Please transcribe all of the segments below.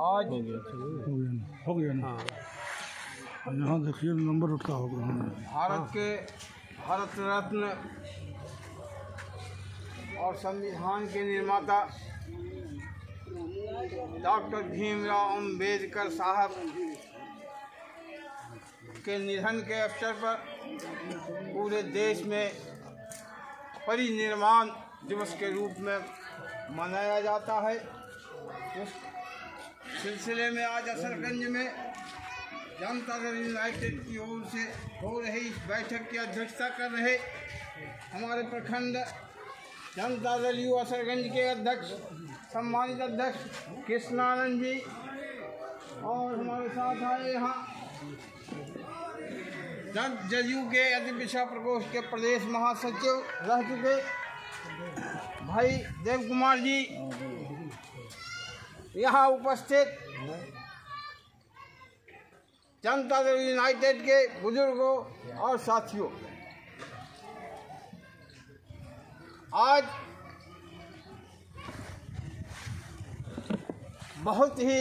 आज हो गया ना। यहाँ देखिए नंबर उठा होगा। भारत के भारत रत्न और संविधान के निर्माता डॉक्टर भीमराव अम्बेडकर साहब के निधन के अवसर पर पूरे देश में परिनिर्वाण दिवस के रूप में मनाया जाता है। उस सिलसिले में आज असरगंज में जनता दल यूनाइटेड की ओर से हो रही इस बैठक की अध्यक्षता कर रहे हमारे प्रखंड जनता दल यू असरगंज के अध्यक्ष सम्मानित अध्यक्ष कृष्णानंद जी और हमारे साथ आए यहाँ जदयू के अति विषय प्रकोष्ठ के प्रदेश महासचिव रह चुके भाई देव कुमार जी, यहाँ उपस्थित जनता दल यूनाइटेड के बुजुर्गों और साथियों, आज बहुत ही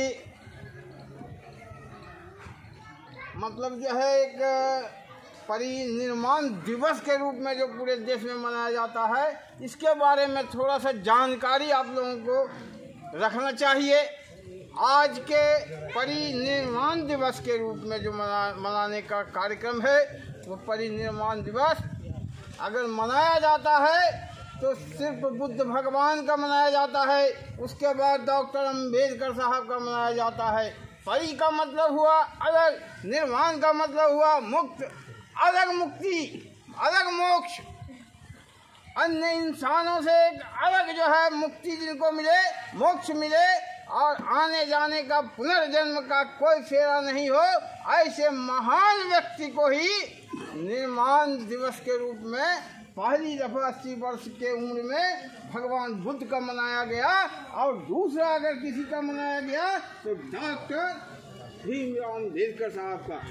मतलब जो है एक परिनिर्वाण दिवस के रूप में जो पूरे देश में मनाया जाता है, इसके बारे में थोड़ा सा जानकारी आप लोगों को रखना चाहिए। आज के परिनिर्वाण दिवस के रूप में जो मनाने का कार्यक्रम है, वो परिनिर्वाण दिवस अगर मनाया जाता है तो सिर्फ बुद्ध भगवान का मनाया जाता है, उसके बाद डॉक्टर अम्बेडकर साहब का मनाया जाता है। परि का मतलब हुआ अलग, निर्वाण का मतलब हुआ मुक्त, अलग मुक्ति, अलग मोक्ष, अन्य इंसानों से एक अलग जो है मुक्ति जिनको मिले, मोक्ष मिले और आने जाने का पुनर्जन्म का कोई फेरा नहीं हो, ऐसे महान व्यक्ति को ही निर्वाण दिवस के रूप में पहली दफा 80 वर्ष के उम्र में भगवान बुद्ध का मनाया गया और दूसरा अगर किसी का मनाया गया तो डॉक्टर भीमराव अम्बेडकर साहब का।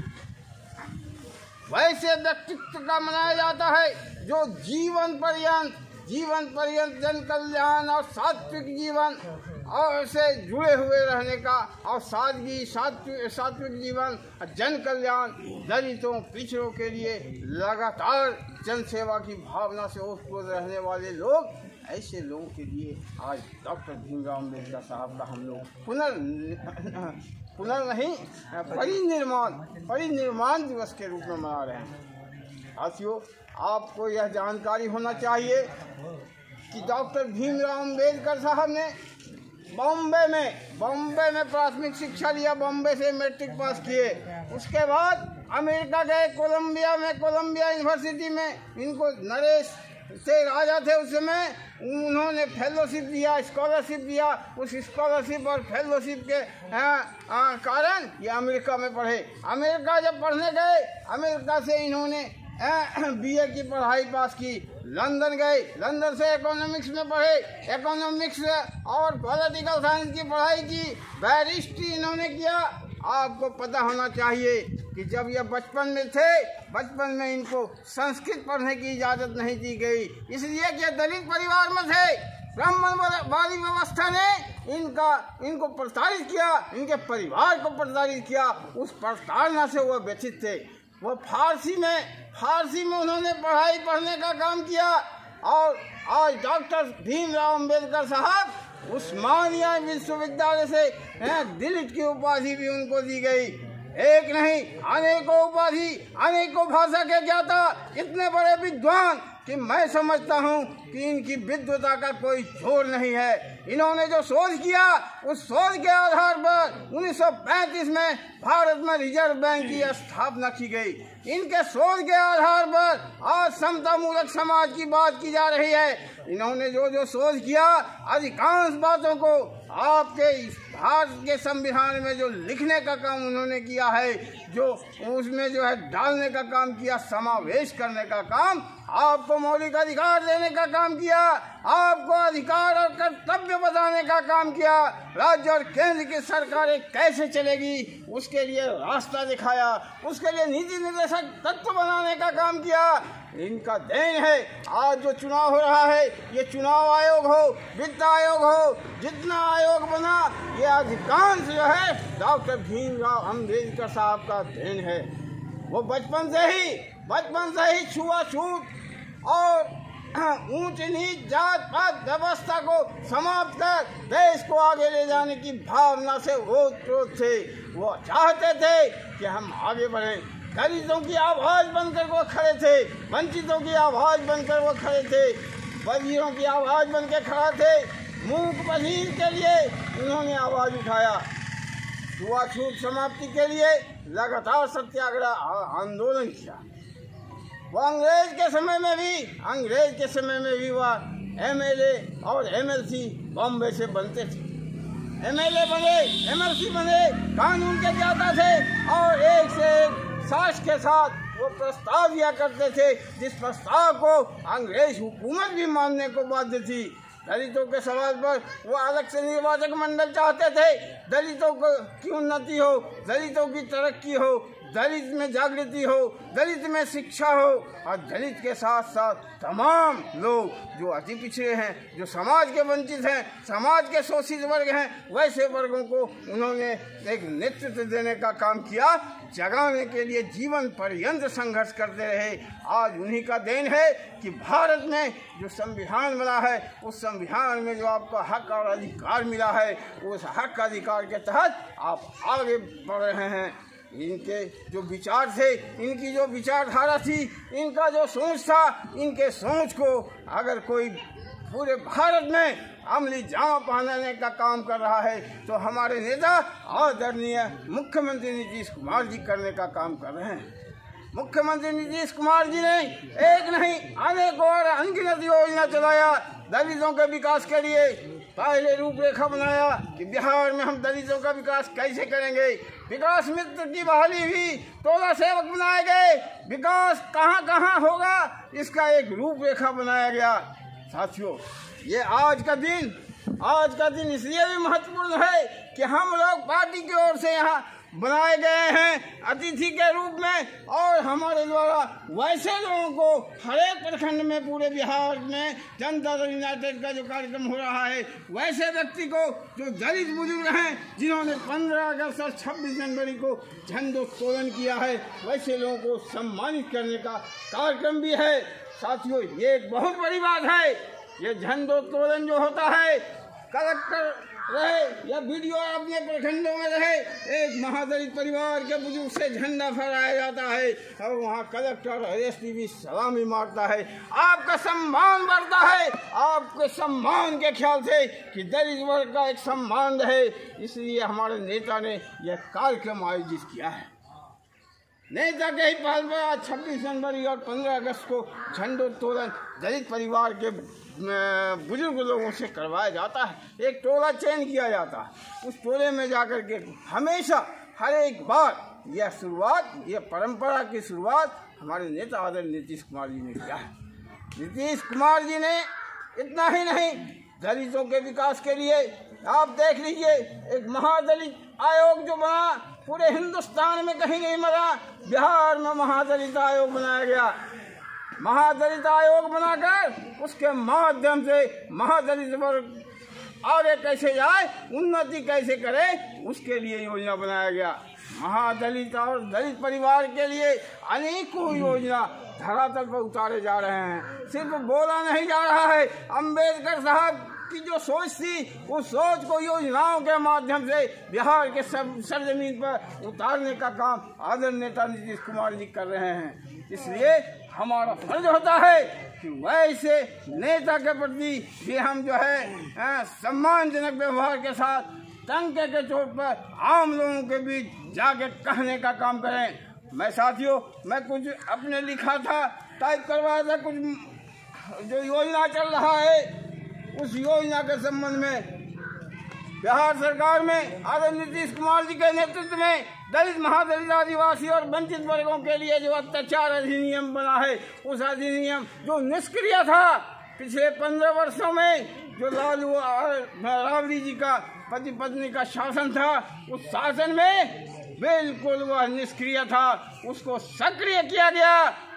वैसे व्यक्तित्व का मनाया जाता है जो जीवन पर्यंत जन कल्याण और सात्विक जीवन और से जुड़े हुए रहने का और सादगी सात्विक जीवन, जन कल्याण, दलितों पिछड़ों के लिए लगातार जन सेवा की भावना से ओतप्रोत रहने वाले लोग, ऐसे लोगों के लिए आज डॉक्टर भीमराव अम्बेडकर साहब का हम लोग परिनिर्वाण दिवस के रूप में मना रहे हैं। साथियों, आपको यह जानकारी होना चाहिए कि डॉक्टर भीमराव अम्बेडकर साहब ने बॉम्बे में प्राथमिक शिक्षा लिया, बॉम्बे से मैट्रिक पास किए। उसके बाद अमेरिका गए, कोलंबिया यूनिवर्सिटी में इनको नरेश से राजा थे उस समय, उन्होंने फेलोशिप दिया, स्कॉलरशिप दिया। उस स्कॉलरशिप और फेलोशिप के कारण ये अमेरिका में पढ़े। अमेरिका जब पढ़ने गए, अमेरिका से इन्होंने बीए की पढ़ाई पास की। लंदन गए, लंदन से इकोनॉमिक्स में पढ़े, इकोनॉमिक्स और पॉलिटिकल साइंस की पढ़ाई की। बैरिस्ट्री इन्होंने किया। आपको पता होना चाहिए कि जब ये बचपन में थे, बचपन में इनको संस्कृत पढ़ने की इजाज़त नहीं दी गई, इसलिए कि दलित परिवार में थे। ब्राह्मणवादी व्यवस्था ने इनको प्रताड़ित किया, इनके परिवार को प्रताड़ित किया। उस प्रताड़ना से वो व्यथित थे। वो फारसी में उन्होंने पढ़ने का काम किया और आज डॉक्टर भीमराव अम्बेडकर साहब उस्मानिया विश्वविद्यालय से दिलिट की उपाधि भी उनको दी गई। एक नहीं, अनेकों उपाधि, अनेकों भाषा के ज्ञाता, इतने बड़े विद्वान कि मैं समझता हूँ कि इनकी विद्वता का कोई जोर नहीं है। इन्होंने जो शोध किया, उस शोध के आधार पर 1935 में भारत में रिजर्व बैंक की स्थापना की गई। इनके शोध के आधार पर आज समता मूलक समाज की बात की जा रही है। इन्होंने जो शोध किया, अधिकांश बातों को आपके भारत के संविधान में जो लिखने का काम उन्होंने किया है, जो उसमें जो है डालने का काम किया, समावेश करने का काम, आपको मौलिक अधिकार देने का काम किया, आपको अधिकार और कर्तव्य बताने का काम किया, राज्य और केंद्र की सरकारें कैसे चलेगी उसके लिए रास्ता दिखाया, उसके लिए नीति निर्देशक तत्व बनाने का काम किया। इनका देन है। आज जो चुनाव हो रहा है, ये चुनाव आयोग हो, वित्त आयोग हो, जितना आयोग बना, ये अधिकांश जो है डॉक्टर भीमराव अम्बेडकर साहब का देन है। वो बचपन से ही छुआछूत और ऊंच नीच जात पात व्यवस्था को समाप्त कर देश को आगे ले जाने की भावना से ओतप्रोत थे। वो चाहते थे कि हम आगे बढ़ें। दलितों की आवाज़ बनकर वो खड़े थे, वंचितों की आवाज़ बनकर वो खड़े थे, बधिरों की आवाज़ बनकर खड़ा थे। मूक बधिर के लिए उन्होंने आवाज़ उठाया। छुआछूत समाप्ति के लिए लगातार सत्याग्रह आंदोलन किया। वो अंग्रेज के समय में भी वह एमएलए और एमएलसी बॉम्बे से बनते थे। एमएलए बने, एमएलसी बने, कानून के ज्ञाता थे और एक से एक साक्ष के साथ वो प्रस्ताव दिया करते थे, जिस प्रस्ताव को अंग्रेज हुकूमत भी मानने को बाध्य थी। दलितों के सवाल पर वो अलग से निर्वाचक मंडल चाहते थे। दलितों की उन्नति हो, दलितों की तरक्की हो, दलित में जागृति हो, दलित में शिक्षा हो और दलित के साथ साथ तमाम लोग जो अति पिछड़े हैं, जो समाज के वंचित हैं, समाज के शोषित वर्ग हैं, वैसे वर्गों को उन्होंने एक नेतृत्व देने का काम किया, जगाने के लिए जीवन पर्यंत संघर्ष करते रहे। आज उन्हीं का देन है कि भारत में जो संविधान बना है, उस संविधान में जो आपको हक और अधिकार मिला है, उस हक अधिकार के तहत आप आगे बढ़ रहे हैं। इनके जो विचार थे, इनकी जो विचारधारा थी, इनका जो सोच था, इनके सोच को अगर कोई पूरे भारत में अमली जामा पहनाने का काम कर रहा है तो हमारे नेता आदरणीय मुख्यमंत्री नीतीश कुमार जी करने का काम कर रहे हैं। मुख्यमंत्री नीतीश कुमार जी ने एक नहीं अनेक और अनगिनत योजना चलाया दलितों के विकास के लिए। पहले रूपरेखा बनाया कि बिहार में हम दलितों का विकास कैसे करेंगे। विकास मित्र की बहाली हुई, टोला सेवक बनाए गए, विकास कहाँ कहाँ होगा इसका एक रूपरेखा बनाया गया। साथियों, ये आज का दिन इसलिए भी महत्वपूर्ण है कि हम लोग पार्टी की ओर से यहाँ बनाए गए हैं अतिथि के रूप में, और हमारे द्वारा वैसे लोगों को हर एक प्रखंड में पूरे बिहार में जनता दल यूनाइटेड का जो कार्यक्रम हो रहा है, वैसे व्यक्ति को जो दलित बुजुर्ग हैं जिन्होंने 15 अगस्त और 26 जनवरी को झंडोत्तोलन किया है, वैसे लोगों को सम्मानित करने का कार्यक्रम भी है। साथियों, ये एक बहुत बड़ी बात है। ये झंडोत्तोलन जो होता है, कलेक्टर रहे या वीडियो अपने प्रखंडों में रहे, एक महादलित परिवार के बुजुर्ग से झंडा फहराया जाता है और वहाँ कलेक्टर और एसपी भी सलामी मारता है। आपका सम्मान बढ़ता है, आपके सम्मान के ख्याल से कि दलित वर्ग का एक सम्मान रहे, इसलिए हमारे नेता ने यह कार्यक्रम आयोजित किया है। नेता के ही पहल पर आज 26 जनवरी और 15 अगस्त को झंडोत्तोलन दलित परिवार के बुजुर्ग लोगों से करवाया जाता है। एक टोला चयन किया जाता है, उस टोले में जाकर के हमेशा हर एक बार यह परंपरा की शुरुआत हमारे नेता आदरणीय नीतीश कुमार जी ने किया है। नीतीश कुमार जी ने इतना ही नहीं, दलितों के विकास के लिए आप देख लीजिए, एक महादलित आयोग जो बना, पूरे हिंदुस्तान में कहीं नहीं बना, बिहार में महादलित आयोग बनाया गया। महादलित आयोग बनाकर उसके माध्यम से महादलित वर्ग आगे कैसे जाए, उन्नति कैसे करे, उसके लिए योजना बनाया गया। महादलित और दलित परिवार के लिए अनेकों योजना धरातल पर उतारे जा रहे हैं। सिर्फ बोला नहीं जा रहा है। अम्बेडकर साहब की जो सोच थी, उस सोच को योजनाओं के माध्यम से बिहार के सरजमीन पर उतारने का काम आदरणीय नेता नीतीश कुमार जी कर रहे हैं। इसलिए हमारा फर्ज होता है कि वैसे नेता के प्रति भी हम जो है सम्मानजनक व्यवहार के साथ टंके के चोट पर आम लोगों के बीच जाके कहने का काम करें। मैं कुछ अपने लिखा था, टाइप करवाया था, कुछ जो योजना चल रहा है उस योजना के संबंध में बिहार सरकार में आदरणीय नीतीश कुमार जी के नेतृत्व में दलित, महादलित, आदिवासी और वंचित वर्गों के लिए जो अत्याचार अधिनियम बना है, उस अधिनियम जो निष्क्रिय था पिछले 15 वर्षों में, जो लालू और राबड़ी जी का पति पत्नी का शासन था, उस शासन में बिल्कुल वह निष्क्रिय था, उसको सक्रिय किया गया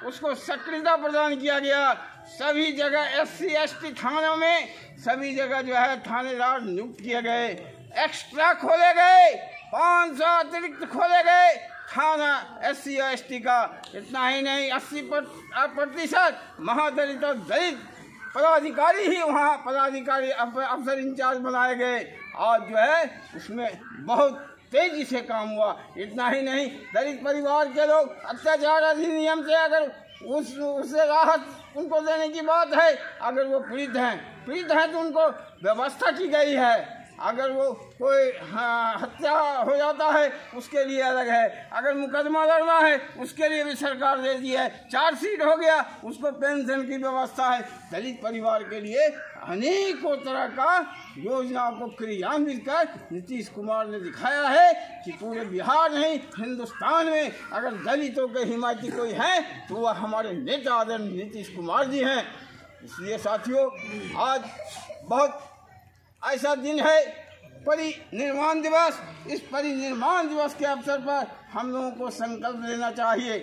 उसको सक्रियता प्रदान किया गया। सभी जगह SC ST थानों में सभी जगह जो है थानेदार नियुक्त किए गए, एक्स्ट्रा खोले गए, 500 अतिरिक्त खोले गए थाना SC और ST का। इतना ही नहीं, 80% महादलित और दलित पदाधिकारी ही वहाँ पदाधिकारी अफसर इंचार्ज बनाए गए। आज जो है उसमें बहुत तेजी से काम हुआ। इतना ही नहीं, दलित परिवार के लोग अत्याचार अधिनियम से अगर उससे राहत उनको देने की बात है, अगर वो पीड़ित हैं तो उनको व्यवस्था की गई है। अगर वो कोई हत्या हो जाता है उसके लिए अलग है, अगर मुकदमा लड़ना है उसके लिए भी सरकार दे दी है, चार्जशीट हो गया उसको पेंशन की व्यवस्था है। दलित परिवार के लिए अनेकों तरह का योजनाओं को क्रियान्वित कर नीतीश कुमार ने दिखाया है कि पूरे बिहार नहीं हिंदुस्तान में अगर दलितों के हिमायती कोई है तो वह हमारे नेता आदरणीय नीतीश कुमार जी हैं। इसलिए साथियों, आज बहुत ऐसा दिन है परिनिर्वाण दिवस। इस परिनिर्वाण दिवस के अवसर पर हम लोगों को संकल्प लेना चाहिए,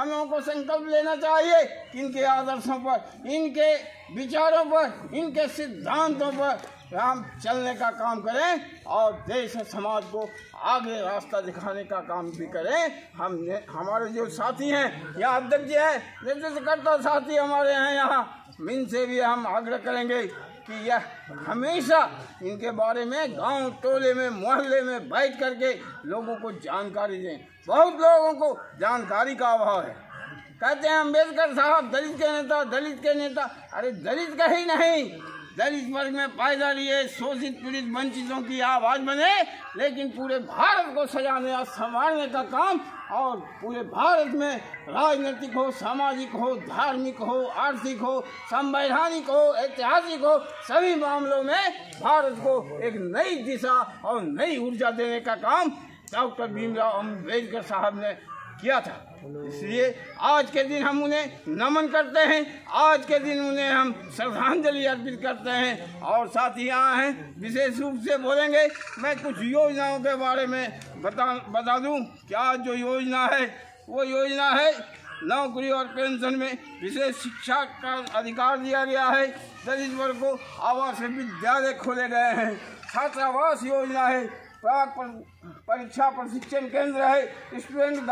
कि इनके आदर्शों पर, इनके विचारों पर, इनके सिद्धांतों पर हम चलने का काम करें और देश और समाज को आगे रास्ता दिखाने का काम भी करें। हमारे जो साथी हैं या अध्यक्ष है, नेतृत्वकर्ता साथी हमारे हैं यहाँ, इनसे भी हम आग्रह करेंगे कि यह हमेशा इनके बारे में गांव टोले में मोहल्ले में बैठ करके लोगों को जानकारी दें। बहुत लोगों को जानकारी का अभाव है। कहते हैं अम्बेडकर साहब दलित के नेता। अरे दलित का ही नहीं, दलित वर्ग में पैदा लिए शोषित पीड़ित वंचितों की आवाज बने, लेकिन पूरे भारत को सजाने और संवारने का काम, और पूरे भारत में राजनीतिक हो, सामाजिक हो, धार्मिक हो, आर्थिक हो, संवैधानिक हो, ऐतिहासिक हो, सभी मामलों में भारत को एक नई दिशा और नई ऊर्जा देने का काम डॉक्टर भीमराव अम्बेडकर साहब ने किया था। इसलिए आज के दिन हम उन्हें नमन करते हैं, आज के दिन उन्हें हम श्रद्धांजलि अर्पित करते हैं। और साथ ही यहाँ हैं, विशेष रूप से बोलेंगे। मैं कुछ योजनाओं के बारे में बता दूं कि आज जो योजना है वो योजना है नौकरी और पेंशन में विशेष शिक्षा का अधिकार दिया गया है। दलित वर्ग को आवासीय विद्यालय खोले गए हैं, छात्रावास योजना है, प्राक परीक्षा प्रशिक्षण केंद्र है, स्टूडेंट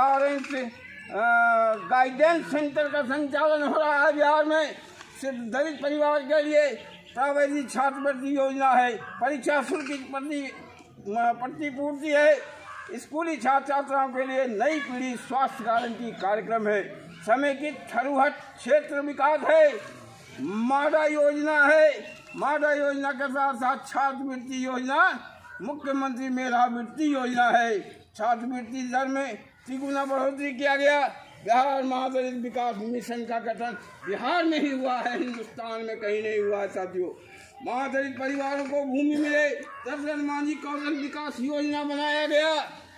गाइडेंस सेंटर का संचालन हो रहा है बिहार में। सिर्फ दलित परिवार के लिए प्रावैधिक छात्रवृत्ति योजना है, परीक्षा शुल्क की प्रतिपूर्ति है, स्कूली छात्र छात्राओं के लिए नई पीढ़ी स्वास्थ्य गारंटी कार्यक्रम है, समेकित थरुहट क्षेत्र विकास है, माडा योजना है। माडा योजना के साथ साथ छात्रवृत्ति योजना, मुख्यमंत्री मेधावृत्ति योजना है। छात्रवृत्ति दर में तिगुना बढ़ोतरी किया गया। बिहार महादलित विकास मिशन का गठन बिहार में ही हुआ है, हिंदुस्तान में कहीं नहीं हुआ है साथियों। महादलित परिवारों को भूमि मिले, दशरथ मांझी कौशल विकास योजना बनाया गया,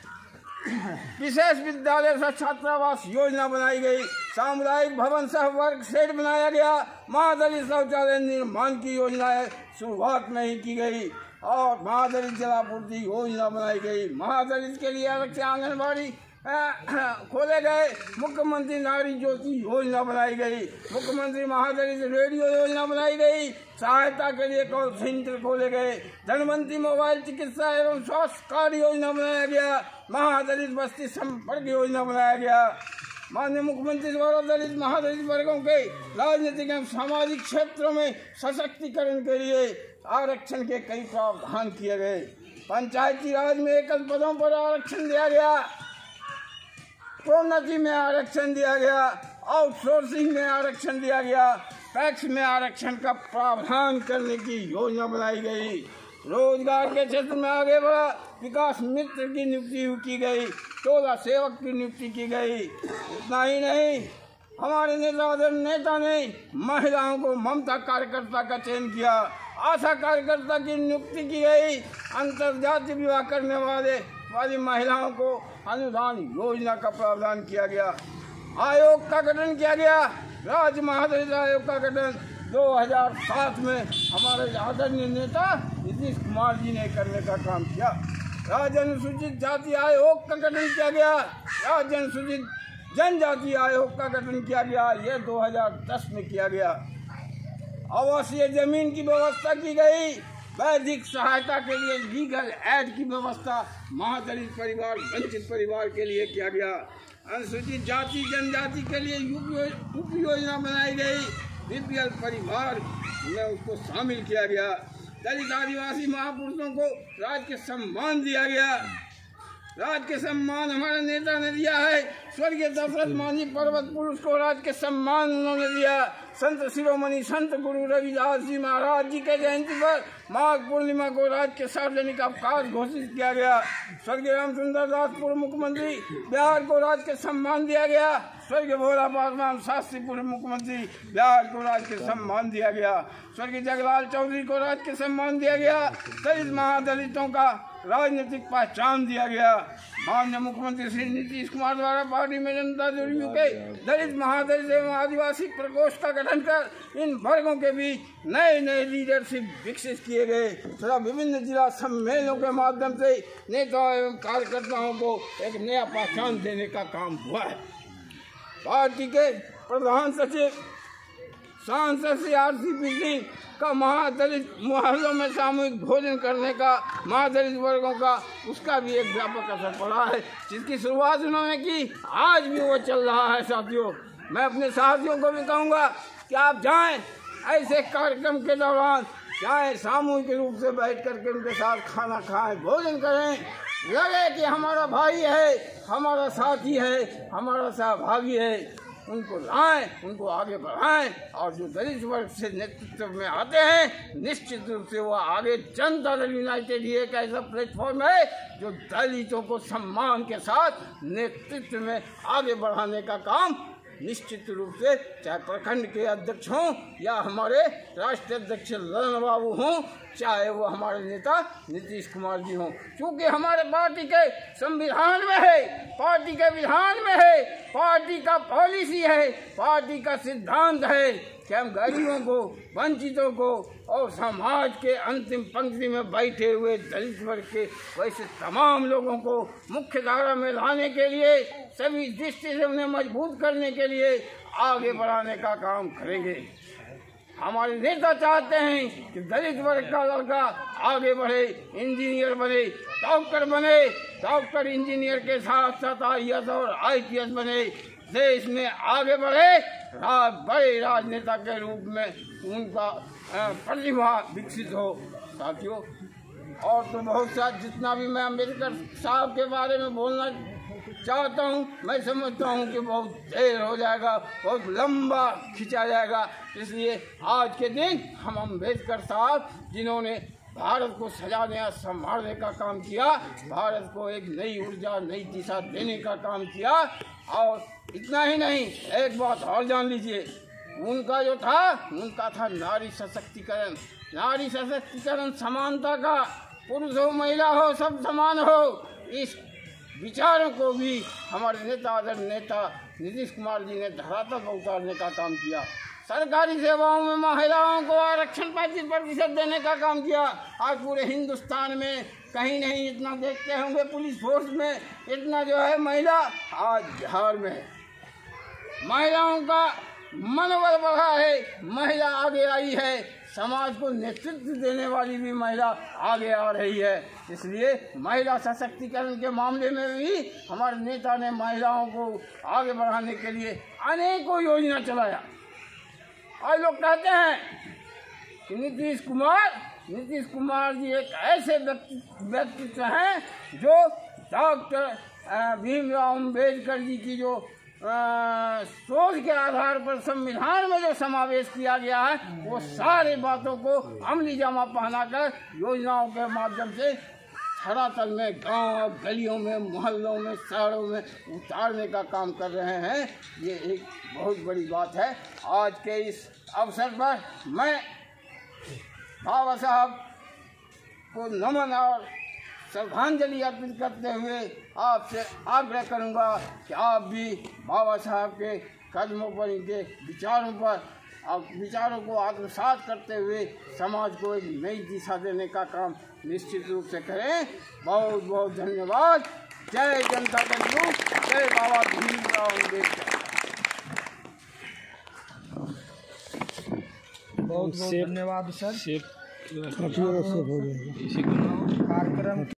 विशेष विद्यालय से छात्रावास योजना बनाई गई, सामुदायिक भवन सह वर्ग शेड बनाया गया, महादलित शौचालय निर्माण की योजना शुरुआत में ही की गई और महादलित जलापूर्ति योजना बनाई गई। महादलित के लिए अलग से आंगनबाड़ी खोले गए, मुख्यमंत्री नारी ज्योति योजना बनाई गई, मुख्यमंत्री महादलित रेडियो योजना बनाई गई, सहायता के लिए कॉल सेंटर खोले गए, धनवंतरी मोबाइल चिकित्सा एवं स्वास्थ्य कार्ड योजना बनाया गया, महादलित बस्ती संपर्क योजना बनाया गया। माननीय मुख्यमंत्री द्वारा दलित महादलित वर्गों के राजनीतिक एवं सामाजिक क्षेत्रों में सशक्तिकरण के लिए आरक्षण के कई प्रावधान किए गए। पंचायती राज में एकल पदों पर आरक्षण दिया गया, प्रोन्नति में आरक्षण दिया गया, आउटसोर्सिंग में आरक्षण दिया गया, टैक्स में आरक्षण का प्रावधान करने की योजना बनाई गई। रोजगार के क्षेत्र में आगे बढ़ा, विकास मित्र की नियुक्ति की गई, टोला सेवक की नियुक्ति की गई। इतना ही नहीं, हमारे नेता ने महिलाओं को ममता कार्यकर्ता का चयन किया, आशा कार्यकर्ता की नियुक्ति की गई, अंतर्जातीय विवाह करने वाली महिलाओं को अनुदान योजना का प्रावधान किया गया, आयोग का गठन किया गया, राज्य महादलित आयोग का गठन 2007 में हमारे आदरणीय नेता नीतीश कुमार जी ने करने का काम किया। राज्य अनुसूचित जाति आयोग का गठन किया गया, राज्य अनुसूचित जनजातीय आयोग का गठन किया गया, ये 2010 में किया गया। आवासीय जमीन की व्यवस्था की गई, वैदिक सहायता के लिए लीगल एड की व्यवस्था महादलित परिवार, वंचित परिवार के लिए किया गया। अनुसूचित जाति जनजाति के लिए उप योजना बनाई गई, बीपीएल परिवार में उसको शामिल किया गया। दलित आदिवासी महापुरुषों को राज्य के सम्मान दिया गया। राज्य के सम्मान हमारे नेता ने दिया है। स्वर्गीय दशरथ मांझी पर्वत पुरुष को राज्य के सम्मान उन्होंने दिया। संत शिरोमणि संत गुरु रविदास जी महाराज जी के जयंती पर माघ पूर्णिमा को राज्य के सार्वजनिक अवकाश घोषित किया गया। स्वर्गीय रामचंद्र दास पूर्व मुख्यमंत्री बिहार को राज्य के सम्मान दिया गया। स्वर्गीय भोला पासवान शास्त्री पूर्व मुख्यमंत्री बिहार को राज्य के सम्मान दिया गया। स्वर्गीय जगलाल चौधरी को राज्य के सम्मान दिया गया। दलित महादलितों का राजनीतिक पहचान दिया गया। माननीय मुख्यमंत्री श्री नीतीश कुमार द्वारा पार्टी में जनता दल यू के दलित महादलित एवं आदिवासी प्रकोष्ठ का गठन कर इन वर्गों के बीच नए नए लीडरशिप विकसित किए गए तथा विभिन्न जिला सम्मेलनों के माध्यम से नेताओं एवं कार्यकर्ताओं को एक नया पहचान देने का काम हुआ है। पार्टी के प्रधान सचिव सांसद श्री RCP सिंह का महादलित मोहल्लों में सामूहिक भोजन करने का महादलित वर्गों का उसका भी एक व्यापक असर पड़ा है, जिसकी शुरुआत उन्होंने की, आज भी वो चल रहा है। साथियों, मैं अपने साथियों को भी कहूँगा कि आप जाएं ऐसे कार्यक्रम के दौरान, जाएं सामूहिक रूप से बैठ करके उनके साथ खाना खाएं, भोजन करें, लगे कि हमारा भाई है, हमारा साथी है, हमारा सहभागी है। उनको लाएं, उनको आगे बढ़ाएं और जो दलित वर्ग से नेतृत्व में आते हैं निश्चित रूप से वो आगे जनता दल यूनाइटेड ही एक ऐसा प्लेटफॉर्म है जो दलितों को सम्मान के साथ नेतृत्व में आगे बढ़ाने का काम निश्चित रूप से, चाहे प्रखंड के अध्यक्ष हों या हमारे राष्ट्रीय अध्यक्ष ललन बाबू हों, चाहे वो हमारे नेता नीतीश कुमार जी हों, क्योंकि हमारे पार्टी के संविधान में है, पार्टी के विधान में है, पार्टी का पॉलिसी है, पार्टी का सिद्धांत है कि हम गरीबों को, वंचितों को और समाज के अंतिम पंक्ति में बैठे हुए दलित वर्ग के वैसे तमाम लोगों को मुख्य धारा में लाने के लिए, सभी दृष्टि से उन्हें मजबूत करने के लिए आगे बढ़ाने का काम करेंगे। हमारे नेता चाहते हैं कि दलित वर्ग का लड़का आगे बढ़े, इंजीनियर बने, डॉक्टर बने, डॉक्टर इंजीनियर के साथ साथ IAS और IPS बने, देश में आगे बढ़े, बड़े राजनेता के रूप में उनका प्रतिभा विकसित हो। साथियों, और तो बहुत सा जितना भी मैं अम्बेडकर साहब के बारे में बोलना चाहता हूँ, मैं समझता हूँ कि बहुत देर हो जाएगा, बहुत लंबा खिंचा जाएगा, इसलिए आज के दिन हम अम्बेडकर साहब जिन्होंने भारत को सजाने और संभालने का काम किया, भारत को एक नई ऊर्जा, नई दिशा देने का काम किया। और इतना ही नहीं, एक बात और जान लीजिए, उनका जो था, उनका था नारी सशक्तिकरण। नारी सशक्तिकरण समानता का, पुरुष हो महिला हो सब समान हो, इस विचारों को भी हमारे नेता नीतीश कुमार जी ने धरातल पर उतारने का काम किया। सरकारी सेवाओं में महिलाओं को आरक्षण 35% देने का काम किया। आज पूरे हिंदुस्तान में कहीं नहीं इतना देखते होंगे, पुलिस फोर्स में इतना जो है महिला, आज बिहार में महिलाओं का मनोबल बढ़ा है, महिला आगे आई है, समाज को नेतृत्व देने वाली भी महिला आगे आ रही है। इसलिए महिला सशक्तिकरण के मामले में भी हमारे नेता ने महिलाओं को आगे बढ़ाने के लिए अनेकों योजना चलाया। आज लोग कहते हैं कि नीतीश कुमार जी एक ऐसे व्यक्तित्व हैं जो डॉक्टर भीमराव अम्बेडकर जी की जो सोच के आधार पर संविधान में जो समावेश किया गया है, वो सारी बातों को अमली जामा पहनाकर योजनाओं के माध्यम से धरातल में, गांव गलियों में, मोहल्लों में, शहरों में उतारने का काम कर रहे हैं। ये एक बहुत बड़ी बात है। आज के इस अवसर पर मैं बाबा साहब को नमन और श्रद्धांजलि अर्पित करते हुए आपसे आग्रह करूंगा कि आप भी बाबा साहब के कदमों पर, इनके विचारों पर, आप विचारों को आत्मसात करते हुए समाज को एक नई दिशा देने का काम निश्चित रूप से करें। बहुत बहुत धन्यवाद। जय जनता दल। जय बाबा भीमराव अम्बेडकर। बहुत बहुत धन्यवाद सर। काफी अच्छा हो जाएगा। कार्यक्रम